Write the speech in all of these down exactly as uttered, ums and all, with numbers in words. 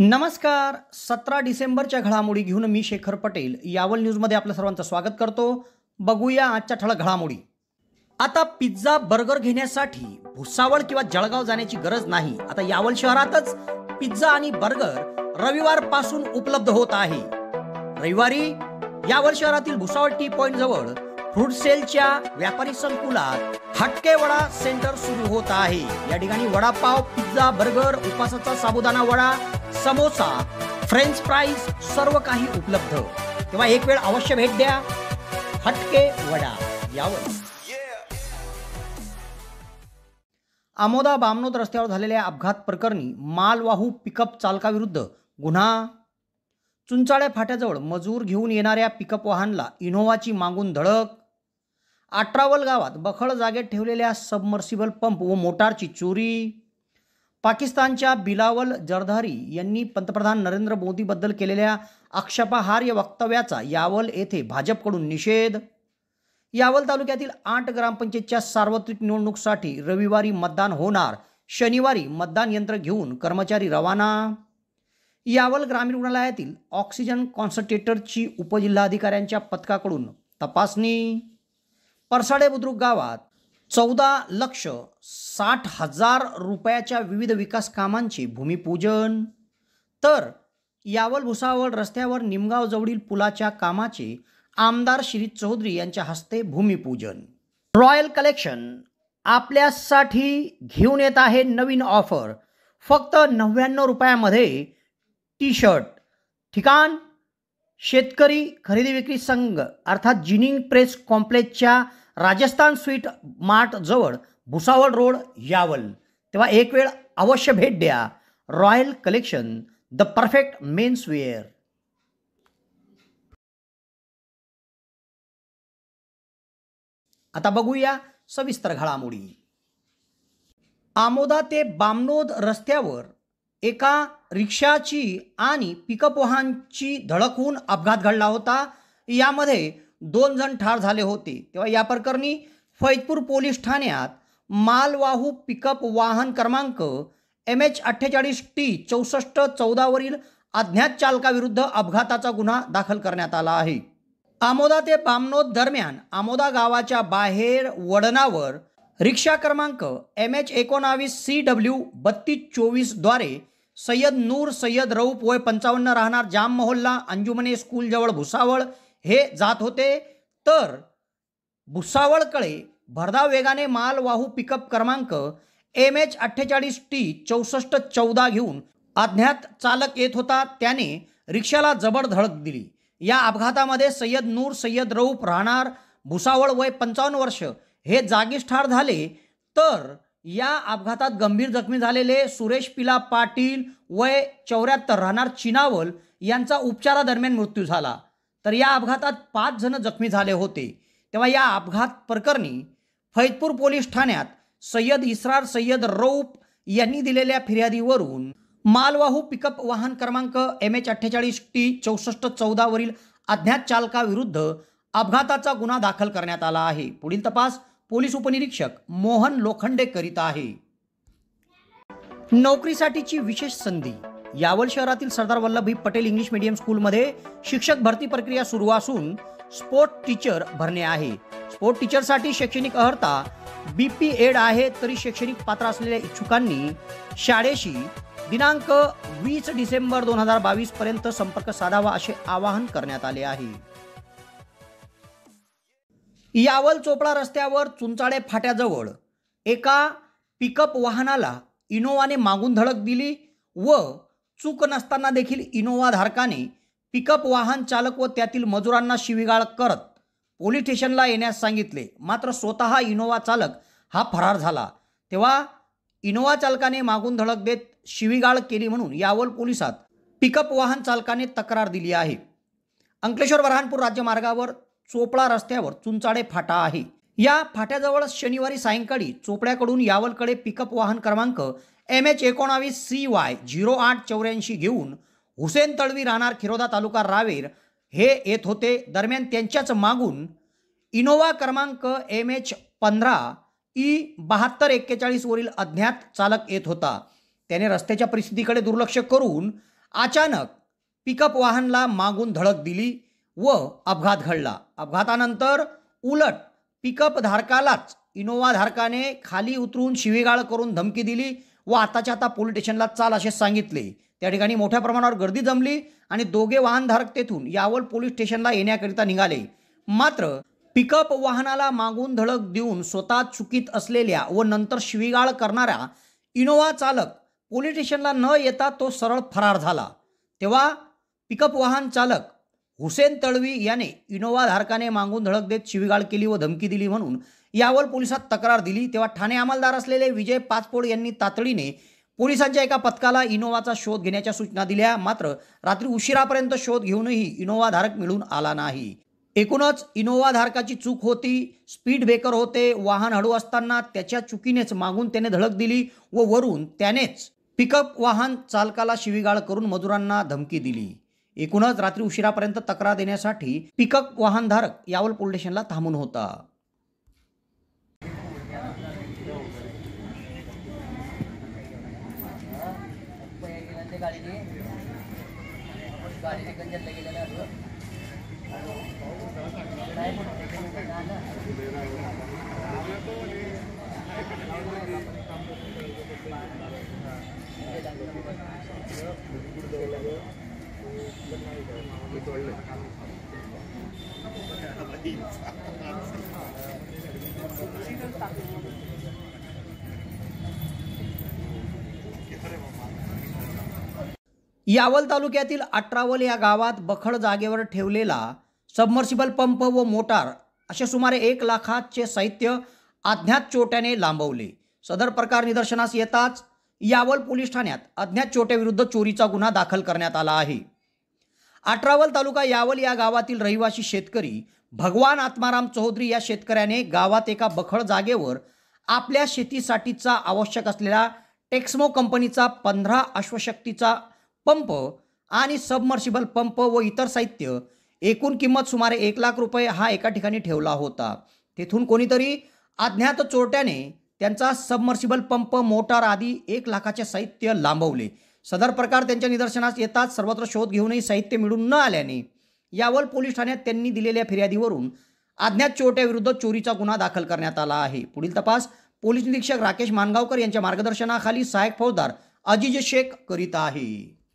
नमस्कार. सतरा डिसेंबरच्या घडामोडी घेऊन मी शेखर पटेल यावल न्यूजमध्ये आपलं सर्वांचं स्वागत करतो. बघूया आजच्या ठळक घडामोडी. आता पिझ्झा बर्गर घेण्यासाठी भुसावळ किंवा जळगाव जाण्याची गरज नाही. आता यावल शहरातच पिझ्झा आणि बर्गर रविवारपासून उपलब्ध होत आहे. रविवारी यावल शहरातील भुसावळ टी पॉइंट जवळ फ्रूट सेलच्या व्यापारी संकुलात हटके वडा सेंटर सुरू होत आहे. या ठिकाणी वडापाव, पिझ्झा, बर्गर, उपासाचा साबुदाणा वडा, समोसा, फ्रेंच फ्राईज सर्व काही उपलब्ध. तेव्हा एक वेळ अवश्य भेट द्या. हटके वडा यावर. आमोदा बामनोद रस्त्यावर झालेल्या अपघात प्रकरणी मालवाहू पिकअप चालकाविरुद्ध गुन्हा. चुंचाळे फाट्याजवळ मजूर घेऊन येणाऱ्या पिकअप वाहनला इनोव्हाची मागून धडक. अठरावल गावात बखळ जागेत ठेवलेल्या सबमर्सिबल पंप व मोटारची चोरी. पाकिस्तानच्या बिलावल जरदारी यांनी पंतप्रधान नरेंद्र मोदीबद्दल केलेल्या आक्षेपार्ह वक्तव्याचा यावल येथे भाजपकडून निषेध. यावल तालुक्यातील आठ ग्रामपंचायतच्या सार्वत्रिक निवडणुकीसाठी रविवारी मतदान होणार. शनिवारी मतदान यंत्र घेऊन कर्मचारी रवाना. यावल ग्रामीण रुग्णालयातील ऑक्सिजन कॉन्सन्ट्रेटरची उपजिल्हाधिकाऱ्यांच्या पथकाकडून तपासणी. परसाडे बुद्रुक गावात चौदा लक्ष साठ हजार रुपयाच्या विविध विकास कामांचे भूमिपूजन. तर यावल भुसावळ रस्त्यावर निमगाव जवळील पुलाच्या कामाचे आमदार श्री चौधरी यांच्या हस्ते भूमिपूजन. रॉयल कलेक्शन आपल्यासाठी घेऊन येत आहे नवीन ऑफर. फक्त नव्याण्णव रुपयामध्ये टी शर्ट. ठिकाण शेतकरी खरेदी विक्री संघ अर्थात जिनिंग प्रेस कॉम्प्लेक्सच्या राजस्थान स्वीट मार्ट जवळ भुसावळ रोड यावल. तेव्हा एक वेळ अवश्य भेट द्या. Royal collection, the perfect men's wear. आता बघूया सविस्तर घडामोडी. आमोदा ते बामनोद रस्त्यावर एका रिक्षाची आणि पिकअप वाहनाची धडक होऊन अपघात घडला होता. यामध्ये दोन जण ठार झाले होते. तेव्हा या प्रकरणी फैजपूर पोलीस ठाण्यात मालवाहू पिकअप वाहन क्रमांक एम एच अठ्ठेचाळीस टी चौसष्ट चौदावरील अज्ञात चालकाविरुद्ध अपघाताचा गुन्हा दाखल करण्यात आला आहे. आमोदा ते बामनोद दरम्यान आमोदा गावाच्या बाहेर वळणावर रिक्षा क्रमांक एम एच एकोणावीस सी डब्ल्यू बत्तीस चोवीसद्वारे सय्यद नूर सय्यद रऊफ वय पंचावन्न राहणार जाम मोहल्ला अंजुमने स्कूलजवळ भुसावळ हे जात होते. तर भुसावळकडे भरधाव वेगाने मालवाहू पिकअप क्रमांक एम एच अठ्ठेचाळीस टी चौसष्ट चौदा घेऊन अज्ञात चालक येत होता. त्याने रिक्षाला जबर धडक दिली. या अपघातामध्ये सय्यद नूर सय्यद रऊफ राहणार भुसावळ वय पंचावन्न वर्ष हे जागीच ठार झाले. तर या अपघातात गंभीर जखमी झालेले सुरेश पिला पाटील वय चौऱ्याहत्तर राहणार चिनावल यांचा उपचारादरम्यान मृत्यू झाला. तर या अपघातात पाच जण जखमी झाले होते. तेव्हा या अपघात प्रकरणी फैजपूर पोलीस ठाण्यात सय्यद इसरार सय्यद रऊफ यांनी दिलेल्या फिर्यादीवरून मालवाहू पिकअप वाहन क्रमांक एम एच अठ्ठेचाळीस टी चौसष्ट चौदावरील अज्ञात चालकाविरुद्ध अपघाताचा गुन्हा दाखल करण्यात आला आहे. पुढील तपास पोलीस उपनिरीक्षक मोहन लोखंडे करीत आहे. नोकरीसाठीची विशेष संधी. यावल शहरातील सरदार वल्लभभाई पटेल इंग्लिश मीडियम स्कूलमध्ये शिक्षक भरती प्रक्रिया सुरू असून स्पोर्ट टीचर भरणे आहे. स्पोर्ट टीचरसाठी शैक्षणिक अर्हता बी पी एड आहे. तरी शैक्षणिक पात्र असलेल्या इच्छुकांनी शाळेशी दिनांक वीस डिसेंबर दोन हजार बावीस पर्यंत संपर्क साधावा असे आवाहन करण्यात आले आहे. यावल चोपडा रस्त्यावर चुंचाळे फाट्याजवळ एका पिकअप वाहनाला इनोवाने मागून धडक दिली व चूक नसताना देखील इनोवा धारकाने पिकअप वाहन चालक व त्यातील मजुरांना शिवीगाळ करत पोलीस स्टेशनला येण्यास सांगितले. मात्र स्वतः इनोवा चालक हा फरार झाला. तेव्हा इनोवा चालकाने मागून धडक देत शिवीगाळ केली म्हणून यावल पोलिसात पिकअप वाहन चालकाने तक्रार दिली आहे. अंकलेश्वर वरहानपूर राज्यमार्गावर चोपडा रस्त्यावर चुंचाळे फाटा आहे. या फाट्याजवळ शनिवारी सायंकाळी चोपड्याकडून यावलकडे पिकअप वाहन क्रमांक एम एच एकोणावीस सी वाय झिरो आठ चौऱ्याऐंशी घेऊन हुसेन तळवी राहणार खिरोदा तालुका रावेर हे येत होते. दरम्यान त्यांच्याच मागून इनोवा क्रमांक एम एच पंधरा ई बहात्तर एक्केचाळीस वरील अज्ञात चालक येत होता. त्याने रस्त्याच्या परिस्थितीकडे दुर्लक्ष करून अचानक पिकअप वाहनला मागून धडक दिली व अपघात घडला। अपघातानंतर उलट पिकअप धारकालाच इनोवा धारकाने खाली उतरून शिवीगाळ करून धमकी दिली व आताच्या आता पोलीस स्टेशनला चाल असे सांगितले। त्या ठिकाणी मोठ्या प्रमाणावर गर्दी जमली आणि दोघे वाहनधारक तेथून यावल पोलीस स्टेशनला येण्याकरिता निघाले। मात्र पिकअप वाहनाला मागून धडक देऊन स्वतः चुकीत असलेल्या व नंतर शिवीगाळ करणाऱ्या इनोवा चालक पोलीस स्टेशनला न येता तो सरळ फरार झाला। तेव्हा पिकअप वाहन चालक हुसेन तळवी याने इनोवा धारकाने मागून धडक देत शिवीगाळ केली व धमकी दिली म्हणून यावल पोलिसात तक्रार दिली। तेव्हा ठाणे अंमलदार असलेले विजय पाचपोड यांनी तातडीने पोलिसांच्या एका पथकाला इनोवाचा शोध घेण्याच्या सूचना दिल्या। मात्र रात्री उशिरापर्यंत शोध घेऊनही इनोवा धारक मिळून आला नाही। एकूणच इनोवा धारकाची चूक होती, स्पीड ब्रेकर होते, वाहन हळू असताना त्याच्या चुकीनेच मागून त्याने धडक दिली व वरून त्यानेच पिकअप वाहन चालकाला शिवीगाळ करून मजुरांना धमकी दिली। एकूणच रात्री उशिरापर्यंत तक्रार देण्यासाठी पिकअप वाहनधारक यावल पोलीस स्टेशनला थांबून होता। यावल तालुक्यातील अठरावल या गावात बखड जागेवर ठेवलेला सबमर्सिबल पंप व मोटार असे सुमारे एक लाखाचे साहित्य अज्ञात चोरट्याने लांबवले। सदर प्रकार निदर्शनास येताच यावल पोलीस ठाण्यात अज्ञात चोरट्याविरुद्ध चोरीचा गुन्हा दाखल करण्यात आला आहे। अठरावल तालुका यावल या गावातील रहिवासी शेतकरी भगवान आत्माराम चौधरी या शेतकऱ्याने गावात एका बखड जागेवर आपल्या शेतीसाठीचा आवश्यक असलेला टेक्समो कंपनीचा पंधरा अश्वशक्तीचा पंप आणि सबमर्सिबल पंप व इतर साहित्य एकूण किंमत सुमारे एक लाख रुपये हा एका ठिकाणी ठेवला होता। तेथून कोणीतरी अज्ञात चोरट्याने त्यांचा सबमर्सिबल पंप, मोटार आदी एक लाखाचे साहित्य लांबवले। सदर प्रकार त्यांच्या निदर्शनास येताच सर्वत्र शोध घेऊनही साहित्य मिळून न आल्याने यावल पोलीस ठाण्यात त्यांनी दिलेल्या फिर्यादीवरून अज्ञात चोरट्याविरुद्ध चोरीचा गुन्हा दाखल करण्यात आला आहे। पुढील तपास पोलीस निरीक्षक राकेश मानगावकर यांच्या मार्गदर्शनाखाली सहाय्यक फौजदार अजीज शेख करीत आहे।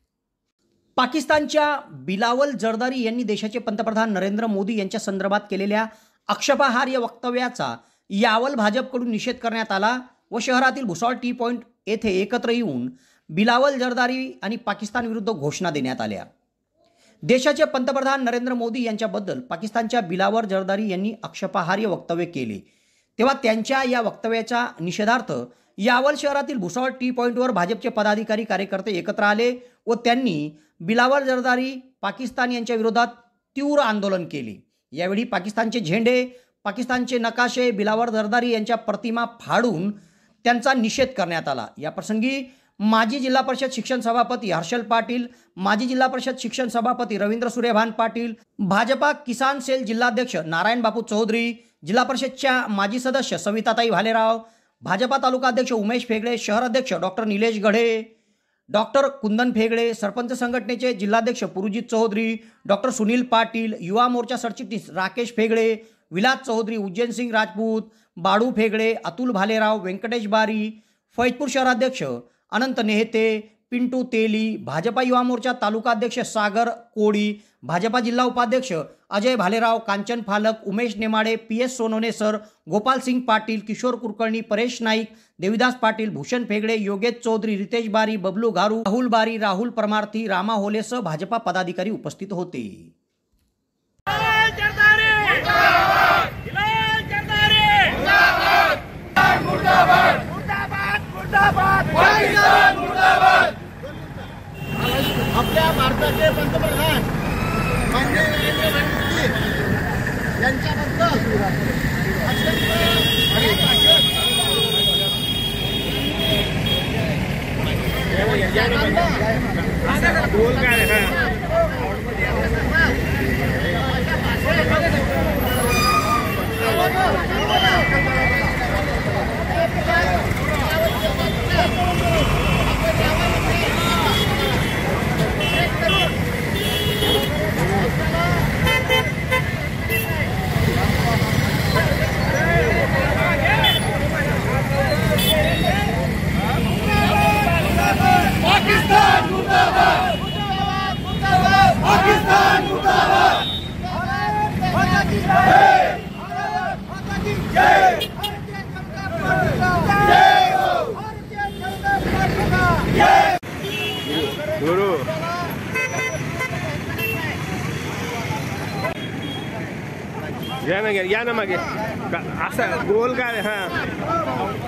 पाकिस्तानच्या बिलावल जरदारी यांनी देशाचे पंतप्रधान नरेंद्र मोदी यांच्या संदर्भात केलेल्या आक्षेपार्ह वक्तव्याचा यावल भाजपकडून निषेध करण्यात आला व शहरातील भुसावळ टी पॉइंट येथे एकत्र येऊन बिलावल जरदारी आणि पाकिस्तान विरुद्ध घोषणा देण्यात आल्या। देशाचे पंतप्रधान नरेंद्र मोदी यांच्याबद्दल पाकिस्तानच्या बिलावल जरदारी यांनी आक्षेपार्ह वक्तव्य केले। तेव्हा त्यांच्या या वक्तव्याच्या निषेधार्थ यावल शहरातील भुसावळ टी पॉइंटवर भाजपचे पदाधिकारी कार्यकर्ते एकत्र आले व त्यांनी बिलावल जरदारी पाकिस्तान यांच्या विरोधात तीव्र आंदोलन केले। यावेळी पाकिस्तानचे झेंडे, पाकिस्तानचे नकाशे, बिलावल जरदारी यांच्या प्रतिमा फाडून त्यांचा निषेध करण्यात आला। या प्रसंगी माजी जिल्हा परिषद शिक्षण सभापती हर्षल पाटील, माजी जिल्हा परिषद शिक्षण सभापती रवींद्र सूर्यभान पाटील, भाजपा किसान सेल जिल्हाध्यक्ष नारायण बापू चौधरी, जिल्हा परिषदच्या माजी सदस्य सविताताई भालेराव, भाजपा तालुका अध्यक्ष उमेश फेगडे, शहर अध्यक्ष डॉक्टर निलेश गढे, डॉक्टर कुंदन फेगडे, सरपंच संघटनेचे जिल्हाध्यक्ष पुरुजित चौधरी, डॉक्टर सुनील पाटील, युवा मोर्चा सरचिटणीस राकेश फेगडे, विलास चौधरी, उज्जैन सिंग राजपूत, बाडू फेगडे, अतुल भालेराव, व्यंकटेश बारी, फैजपूर शहराध्यक्ष अनंत नेहते, पिंटू तेली, भाजपा युवा मोर्चा तालुका अध्यक्ष सागर कोळी, भाजपा जिल्हा उपाध्यक्ष Ajay Bhalerao, Kanchan Phalak, Umesh Nemade, P S Sonone sir, Gopal Singh Patil, Kishor Kulkarni, Paresh Naik, Devidas Patil, Bhushan Phegde, Yogesh Chaudhari, Ritesh Bari, Bablu गारू, राहुल बारी, राहुल परमार्थी, रामा होलेसह भाजपा पदाधिकारी उपस्थित होते। आपल्या भारताचे पंतप्रधान माननीय नरेंद्र मोदी यांच्याबद्दल या ना या ना मागे का- असं गोल काय हा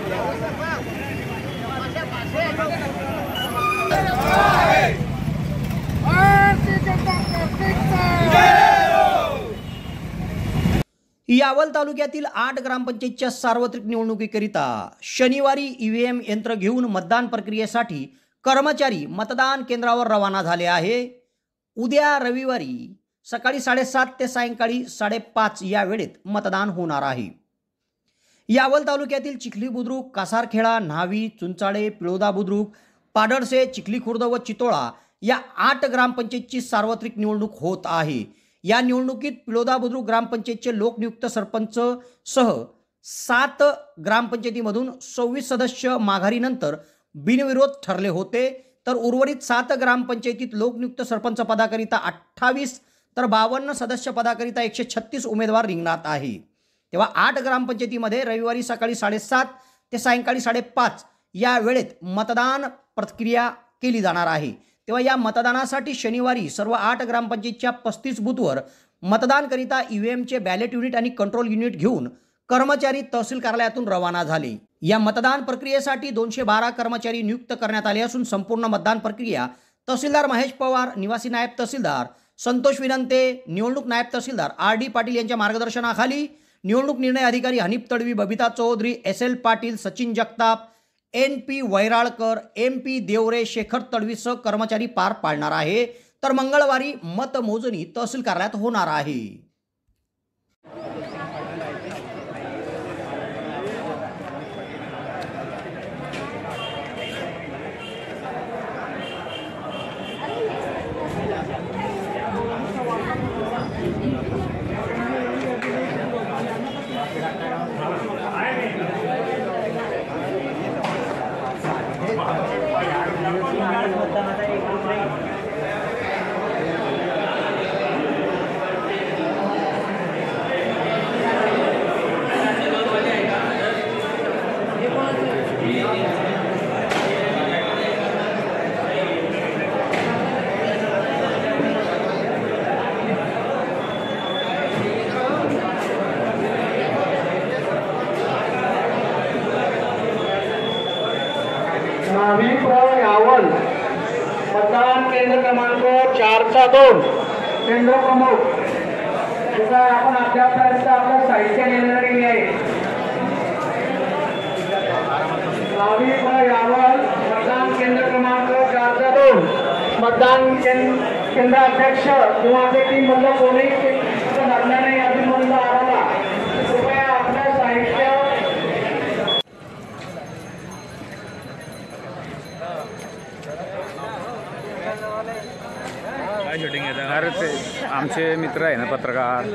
यावल तालुक्यातील आठ ग्रामपंचायतच्या सार्वत्रिक निवडणुकीकरिता शनिवारी ईव्हीएम यंत्र घेऊन मतदान प्रक्रियेसाठी कर्मचारी मतदान केंद्रावर रवाना झाले आहे. उद्या रविवारी सकाळी साडेसात ते सायंकाळी साडेपाच या वेळेत मतदान होणार आहे. यावल तालुक्यातील चिखली बुद्रुक, कासारखेडा, न्हावी, चुंचाळे, पिळोदा बुद्रुक, पाडळसे, चिखली खुर्द व चितोळा या आठ ग्रामपंचायतची सार्वत्रिक निवडणूक होत आहे. या निवडणुकीत पिळोदा बुद्रुक ग्रामपंचायतचे लोकनियुक्त सरपंच सह सात ग्रामपंचायतीमधून सव्वीस सदस्य माघारीनंतर बिनविरोध ठरले होते, तर उर्वरित सात ग्रामपंचायतीत लोकनियुक्त सरपंच पदाकरिता अठ्ठावीस तर बावन्न सदस्य पदाकरिता एकशे छत्तीस उमेदवार रिंगणात आहे. तेव्हा आठ ग्रामपंचायतीमध्ये रविवारी सकाळी साडेसात ते सायंकाळी साडेपाच या वेळेत मतदान प्रक्रिया केली जाणार आहे. तेव्हा या मतदानासाठी शनिवारी सर्व आठ ग्रामपंचायतच्या पस्तीस बूथवर मतदानकरिता ईव्हीएमचे बॅलेट युनिट आणि कंट्रोल युनिट घेऊन कर्मचारी तहसील कार्यालयातून रवाना झाले. या मतदान प्रक्रियेसाठी दोनशे बारा कर्मचारी नियुक्त करण्यात आले असून संपूर्ण मतदान प्रक्रिया तहसीलदार महेश पवार, निवासी नायब तहसीलदार संतोष विनंते, निवडणूक नायब तहसीलदार आर डी पाटील यांच्या मार्गदर्शनाखाली निवडणूक निर्णय अधिकारी Hanif Tadvi, Babita Chaudhari, S L Patil, Sachin Jagtap, N P Vairalkar, M P Deore, Shekhar तडवीसह कर्मचारी पार पाडणार आहे. तर मंगळवारी मतमोजणी तहसील कार्यालयात होणार आहे. न्हावी प्र यावल मतदान केंद्र क्रमांक चारचा दोन केंद्र प्रमुख जसं आपण अद्यापर्यंत आपलं साहित्य नेणारी आहे. न्हावी प्र यावल मतदान केंद्र क्रमांक चारचा दोन मतदान केंद्र अध्यक्ष किंवा आपल्या टीम मधलं कोणी नसल्याने अभिमधून आला कृपया आपलं साहित्य काय शूटिंग येतं अरे ते आमचे मित्र आहे ना पत्रकार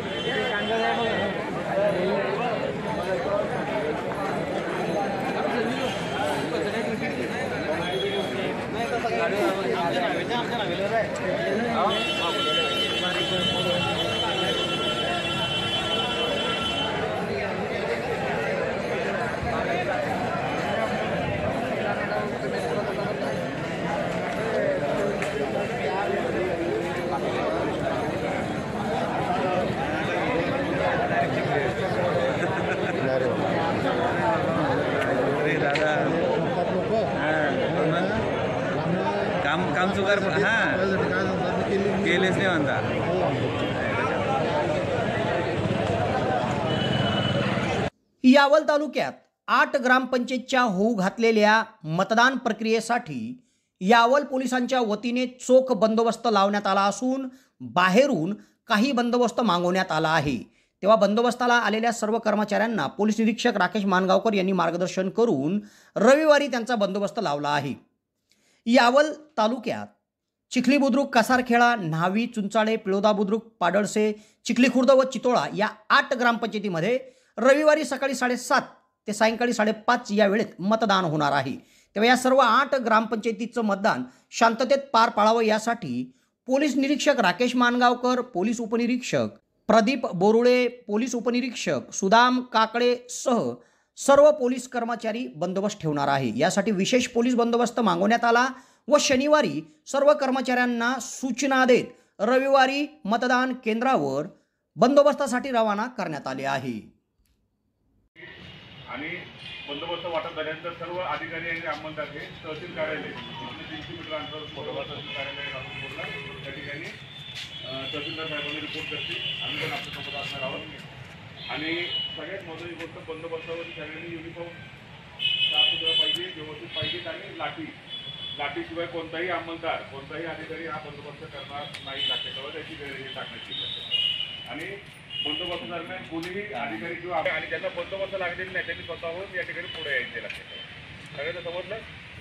काम काम चुकार हां केलेच नाही म्हणता. यावल तालुक्यात आठ ग्रामपंचायतच्या होऊ घातलेल्या मतदान प्रक्रियेसाठी यावल पोलिसांच्या वतीने चोख बंदोबस्त लावण्यात आला असून बाहेरून काही बंदोबस्त मागवण्यात आला आहे. तेव्हा बंदोबस्ताला आलेल्या सर्व कर्मचाऱ्यांना पोलीस निरीक्षक राकेश मानगावकर यांनी मार्गदर्शन करून रविवारी त्यांचा बंदोबस्त लावला आहे. यावल तालुक्यात चिखली बुद्रुक, कासारखेडा, न्हावी, चुंचाळे, पिळोदा बुद्रुक, पाडळसे, चिखली खुर्द व चितोळा या आठ ग्रामपंचायतीमध्ये रविवारी सकाळी साडेसात ते सायंकाळी साडेपाच या वेळेत मतदान होणार आहे. तेव्हा या सर्व आठ ग्रामपंचायतीचं मतदान शांततेत पार पाडावं यासाठी पोलीस निरीक्षक राकेश मानगावकर, पोलीस उपनिरीक्षक प्रदीप बोरुळे, पोलीस उपनिरीक्षक सुदाम काकडे सह सर्व पोलीस कर्मचारी बंदोबस्त ठेवणार आहे. यासाठी विशेष पोलीस बंदोबस्त मागवण्यात आला व शनिवारी सर्व कर्मचाऱ्यांना सूचना देत रविवारी मतदान केंद्रावर बंदोबस्तासाठी रवाना करण्यात आले आहे. आणि बंदोबस्त वाटप झाल्यानंतर सर्व अधिकारी आणि अंमलदार हे तहसील कार्यालय इथले तीनशे मीटर अंतर मोठा तहसील कार्यालय राहुलपूरला त्या ठिकाणी तहसीलदार साहेबांनी रिपोर्ट करतील. आम्ही पण आपल्यासोबत असणार आहोत. आणि सगळ्यात महत्त्वाची गोष्ट बंदोबस्तावरती सगळ्यांनी युनिफॉर्म साफसुथरा पाहिजे, व्यवस्थित पाहिजेत आणि लाठी लाठीशिवाय कोणताही अंमलदार कोणताही अधिकारी हा बंदोबस्त करणार नाही नाट्यकला त्याची हे टाकण्याची गरज. आणि बंदोबस्त दरम्यान कोणीही अधिकारी किंवा आणि ज्यांना बंदोबस्त लागलेली नाही त्यांनी स्वतःहून या ठिकाणी पुढे यायचे लागते. सगळ्यांना समजलं?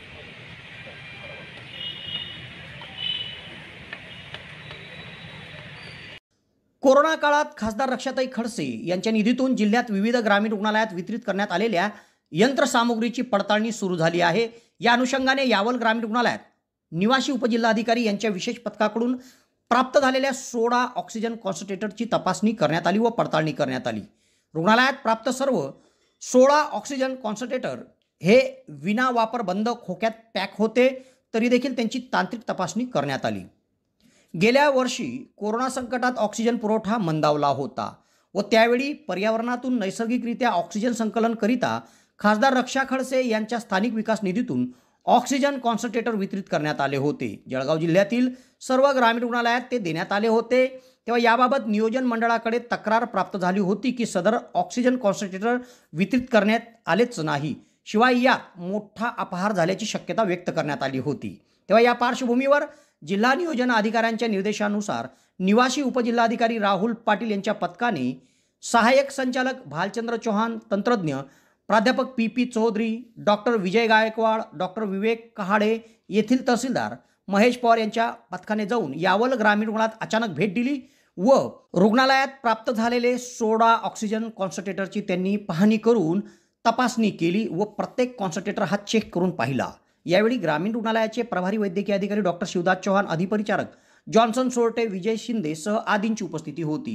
कोरोना काळात खासदार रक्षाताई खडसे यांच्या निधीतून जिल्ह्यात विविध ग्रामीण रुग्णालयात वितरित करण्यात आलेल्या यंत्रसामुग्रीची पडताळणी सुरू झाली आहे. या अनुषंगाने यावल ग्रामीण रुग्णालयात निवासी उपजिल्हाधिकारी यांच्या विशेष पथकाकडून प्राप्त झालेल्या सोळा ऑक्सिजन कॉन्सन्ट्रेटरची तपासणी करण्यात आली व पडताळणी करण्यात आली. रुग्णालयात प्राप्त सर्व सोळा ऑक्सिजन कॉन्सन्ट्रेटर हे विना वापर बंद खोक्यात पॅक होते, तरी देखील त्यांची तांत्रिक तपासणी करण्यात आली. गेल्या वर्षी कोरोना संकटात ऑक्सिजन पुरवठा मंदावला होता व त्यावेळी पर्यावरणातून नैसर्गिकरित्या ऑक्सिजन संकलन करिता खासदार रक्षा खडसे यांच्या स्थानिक विकास निधीतून ऑक्सिजन कॉन्सन्ट्रेटर वितरित करण्यात आले होते. जळगाव जिल्ह्यातील सर्व ग्रामीण रुग्णालयात ते देण्यात आले होते. तेव्हा याबाबत नियोजन मंडळाकडे तक्रार प्राप्त झाली होती की सदर ऑक्सिजन कॉन्सन्ट्रेटर वितरित करण्यात आलेच नाही, शिवाय यात मोठा अपहार झाल्याची शक्यता व्यक्त करण्यात आली होती. तेव्हा या पार्श्वभूमीवर जिल्हा नियोजन अधिकाऱ्यांच्या निर्देशानुसार निवासी उपजिल्हाधिकारी राहुल पाटील यांच्या पथकाने सहाय्यक संचालक भालचंद्र चौहान, तंत्रज्ञ प्राध्यापक P P Chaudhari, doctor Vijay Gaikwad, doctor Vivek Kahade येथील तहसीलदार महेश पवार यांच्या पथकाने जाऊन यावल ग्रामीण रुग्णालयात अचानक भेट दिली व रुग्णालयात प्राप्त झालेले सोळा ऑक्सिजन कॉन्सन्ट्रेटरची त्यांनी पाहणी करून तपासणी केली व प्रत्येक कॉन्सन्ट्रेटर हा चेक करून पाहिला. यावेळी ग्रामीण रुग्णालयाचे प्रभारी वैद्यकीय अधिकारी डॉक्टर शिवदास चौहान, अधिपरिचारक जॉन्सन सोरटे, विजय शिंदे सह आदींची उपस्थिती होती.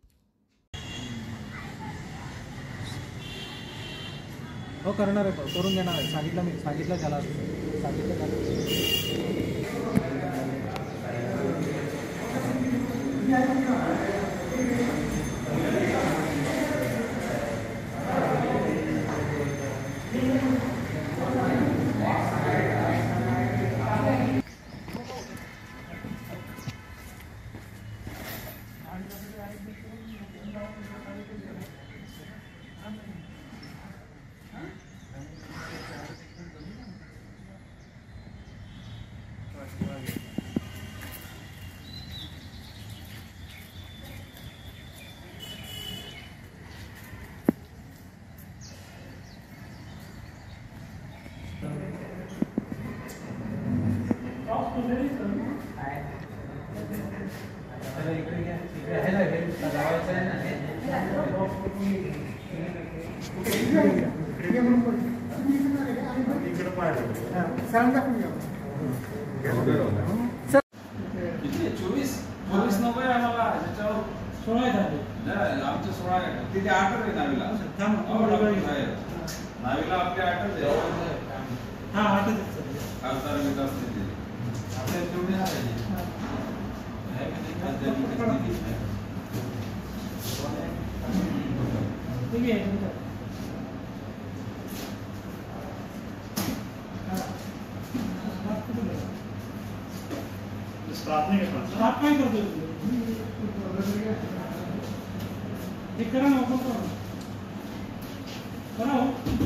हो करणार आहे, करून देणार आहे. सांगितलं मी सांगितलं त्याला सांगितलं चोवीस चोवीस नव्हे आम्हाला त्याच्यावर सोळा झाले आमचे सोळा आहे तिथे आठ आहे नावीला नावीला आपले आठ हा आठ खासदार विकास निधी आपल्या तेवढे स्टाफ नहीं करता स्टाफ काय करतो ते करा ना आपण करा.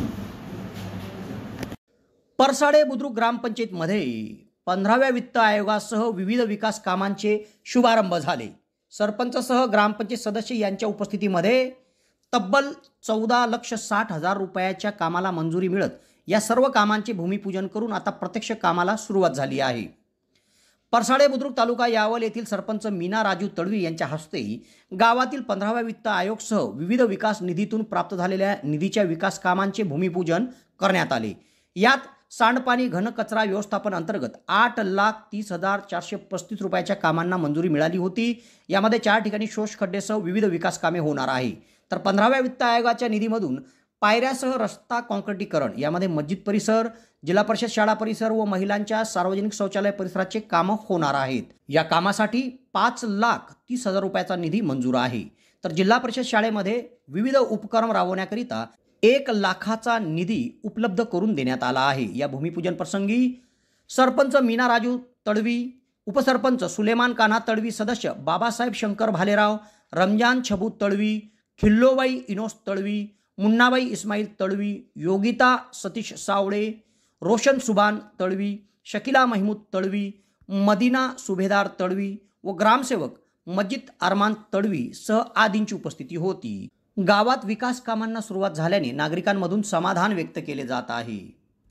परसाडे बुद्रुक ग्रामपंचायतमध्ये पंधराव्या वित्त आयोगासह विविध विकास कामांचे शुभारंभ झाले. सरपंचसह ग्रामपंचायत सदस्य यांच्या उपस्थितीमध्ये तब्बल चौदा लक्ष साठ हजार रुपयाच्या कामाला मंजुरी मिळत या सर्व कामांचे भूमिपूजन करून आता प्रत्यक्ष कामाला सुरुवात झाली आहे. परसाडे बुद्रुक तालुका यावल येथील सरपंच मीना राजू तडवी यांच्या हस्ते गावातील पंधराव्या वित्त आयोगसह विविध विकास निधीतून प्राप्त झालेल्या निधीच्या विकास कामांचे भूमिपूजन करण्यात आले. यात सांडपाणी घनकचरा व्यवस्थापन अंतर्गत आठ लाख तीस हजार चारशे पस्तीस रुपयाच्या कामांना मंजुरी मिळाली होती. यामध्ये चार ठिकाणी शोष खड्डेसह विविध विकास कामे होणार आहे. तर पंधराव्या वित्त आयोगाच्या निधीमधून पायऱ्यासह रस्ता कॉन्क्रिटीकरण, यामध्ये मस्जिद परिसर, जिल्हा परिषद शाळा परिसर व महिलांच्या सार्वजनिक शौचालय परिसराचे कामं होणार आहेत. या कामासाठी पाच लाख तीस हजार रुपयाचा निधी मंजूर आहे. तर जिल्हा परिषद शाळेमध्ये विविध उपक्रम राबवण्याकरिता एक लाखाचा निधी उपलब्ध करून देण्यात आला आहे। या भूमिपूजन प्रसंगी सरपंच मीना राजू तडवी, उपसरपंच सुलेमान कान्हा तडवी, सदस्य बाबासाहेब शंकर भालेराव, रमजान छबू तडवी, खिल्लोबाई इनोस तडवी, मुन्नाबाई इस्माईल तडवी, योगिता सतीश सावळे, रोशन सुभान तडवी, शकिला महमूद तडवी, मदिना सुभेदार तडवी व ग्रामसेवक मजिद अरमान तडवी सह आदींची उपस्थिती होती। गावात विकास कामांना सुरुवात झाल्याने नागरिकांमधून समाधान व्यक्त केले जात आहे।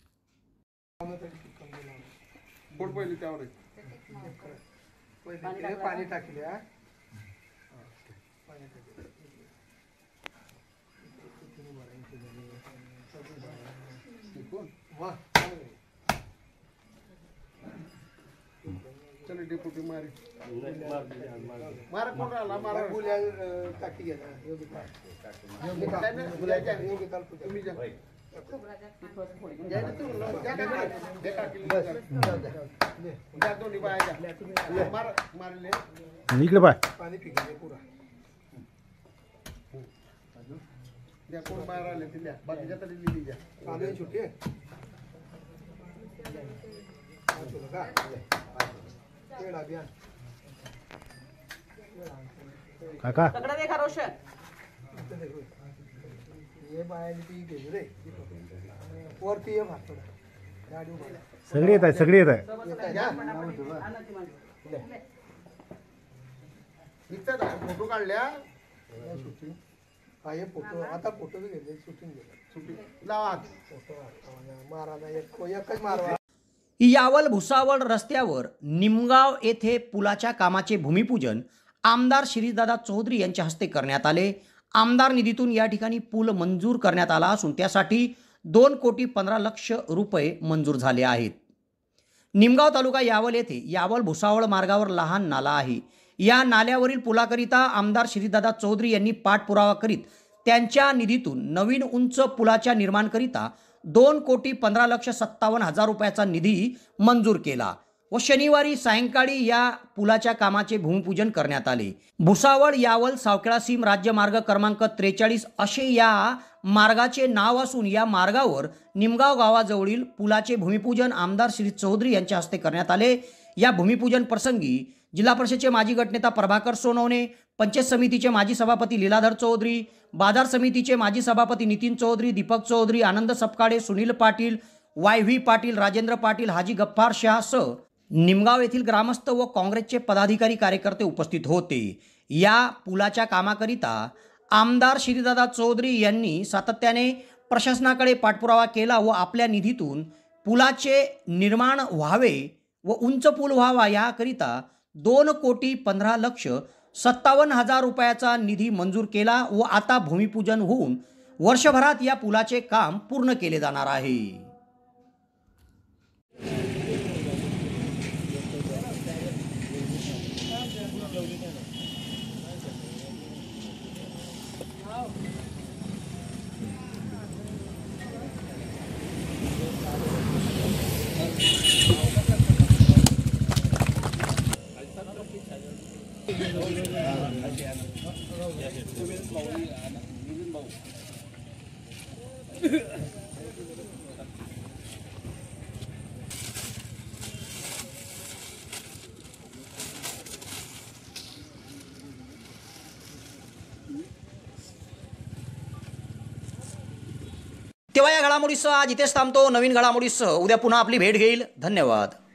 पाणी टाकले चलो डेपुटी मारी मारा कोण राहिला मारा गुल्या टाकी घ्या योगिता गुल्या योगिता तुम्ही जा इकडे बाय पाणी पिकले पुरा द्या कोण बाहेर आले ते द्या बाकीच्या तरी दिली द्या पाणी छोटे काका देखा रोशन ये बाहेर ती गेली रे वरती ये भात गाडी सगळी येत आहे सगळी येत आहे फोटो काढल्या शूटिंग हा फोटो आता फोटो बी घेतले शूटिंग शूटिंग लावा फोटो मारा एक एकच मारवा। यावल भुसावळ रस्त्यावर निमगाव येथे पुलाच्या कामाचे भूमिपूजन आमदार श्रीदादा चौधरी यांच्या हस्ते करण्यात आले। आमदार निधीतून या ठिकाणी पूल मंजूर करण्यात आला असून त्यासाठी दोन कोटी पंधरा लक्ष रुपये मंजूर झाले आहेत। निमगाव तालुका यावल येथे यावल भुसावळ मार्गावर लहान नाला आहे। या नाल्यावरील पुलाकरिता आमदार श्रीदादा चौधरी यांनी पाठपुरावा करीत त्यांच्या निधीतून नवीन उंच पुलाच्या निर्माणकरिता दोन कोटी पंधरा लक्ष सत्तावन्न हजार रुपयाचा निधी मंजूर केला व शनिवारी सायंकाळी या पुलाच्या कामाचे भूमिपूजन करण्यात आले। भुसावळ यावल सावखेडा सीम राज्य मार्ग क्रमांक त्रेचाळीस असे या मार्गाचे नाव असून या मार्गावर निमगाव गावाजवळील पुलाचे भूमिपूजन आमदार श्री चौधरी यांच्या हस्ते करण्यात आले। या भूमिपूजन प्रसंगी जिल्हा परिषदेचे माजी गटनेता प्रभाकर सोनवणे, पंचायत समितीचे माजी सभापती लीलाधर चौधरी, बाजार समितीचे माजी सभापती नितीन चौधरी, दीपक चौधरी, आनंद सपकाळे, सुनील पाटील, वाय व्ही पाटील, राजेंद्र पाटील, हाजी गफ्फार शाह सह निमगाव येथील ग्रामस्थ व काँग्रेसचे पदाधिकारी कार्यकर्ते उपस्थित होते। या पुलाच्या कामाकरिता आमदार श्रीदादा चौधरी यांनी सातत्याने प्रशासनाकडे पाठपुरावा केला व आपल्या निधीतून पुलाचे निर्माण व्हावे व उंच पूल व्हावा याकरिता दोन कोटी पंधरा लक्ष सत्तावन्न हजार रुपयाचा निधी मंजूर केला व आता भूमिपूजन होऊन वर्षभरात या पुलाचे काम पूर्ण केले जाणार आहे। तेव्हा या घडामोडीसह आज इथेच थांबतो। नवीन घडामोडीसह उद्या पुन्हा आपली भेट घेईल। धन्यवाद।